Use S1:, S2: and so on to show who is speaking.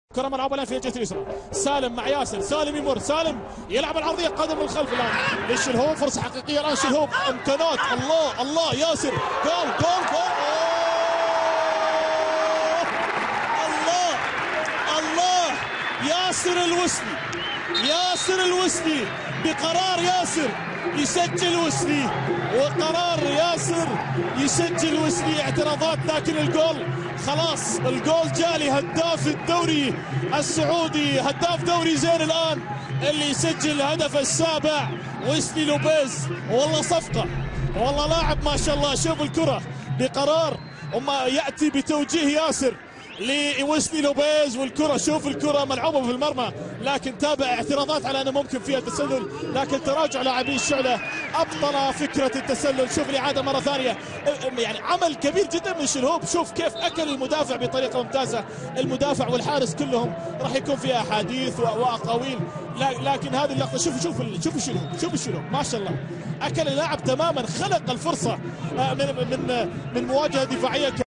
S1: كرة ملعوبة الان في الجهة اليسرى، سالم مع ياسر، سالم يمر، سالم يلعب العرضية قدم من الخلف الان للشلهوب، فرصة حقيقية الان شلهوب، امكانات، الله الله ياسر، جول جول جول، الله الله، ياسر الوسني، ياسر الوسني بقرار ياسر يسجل وسني، وقرار ياسر يسجل وسني اعتراضات، لكن الجول خلاص، الجول جالي هداف الدوري السعودي، هداف دوري زين الان اللي يسجل الهدف السابع وسني لوبيز. والله صفقة، والله لاعب ما شاء الله. شوف الكرة بقرار وما يأتي بتوجيه ياسر لوسني لوبيز، والكرة شوف الكرة ملعوبة في المرمى، لكن تابع اعتراضات على انه ممكن فيها تسلل، لكن تراجع لاعبي الشعلة ابطل فكرة التسلل. شوف الاعادة مرة ثانية، يعني عمل كبير جدا من شلهوب، شوف كيف اكل المدافع بطريقة ممتازة. المدافع والحارس كلهم راح يكون فيها احاديث واقاويل، لكن هذه اللقطة شوف شوف الشلهوب ما شاء الله، اكل اللاعب تماما، خلق الفرصة من مواجهة دفاعية.